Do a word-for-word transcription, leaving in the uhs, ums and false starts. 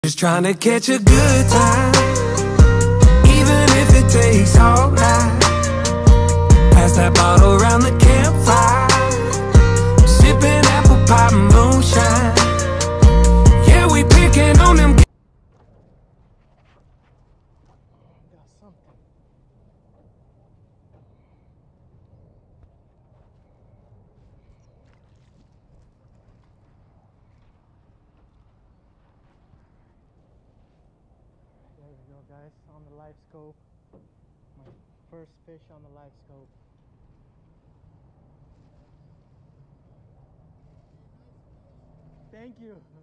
Just trying to catch a good time, even if it takes all night. Pass that bottle around the campfire, sipping apple pie and moonshine. Yeah, we picking on them. Got something. There we go, guys, on the Livescope. My first fish on the Livescope. Thank you.